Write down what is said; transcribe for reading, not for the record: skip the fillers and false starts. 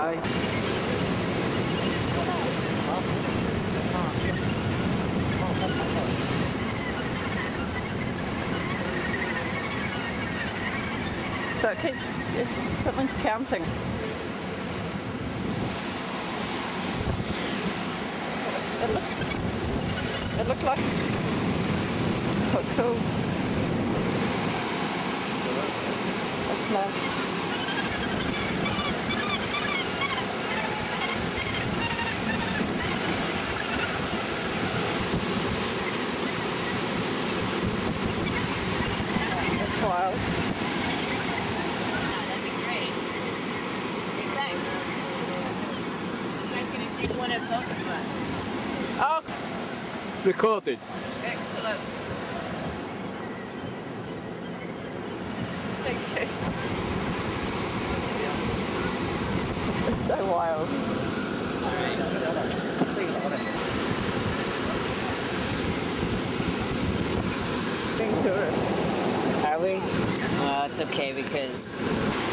Bye. So it keeps, something's counting. It looked like, oh cool. That's nice. That's wild. That'd be great. Hey, thanks. You guys gonna take one of both of us? Oh, Recorded. excellent. Thank you. It's so wild. Being tourists. Are we? It's okay because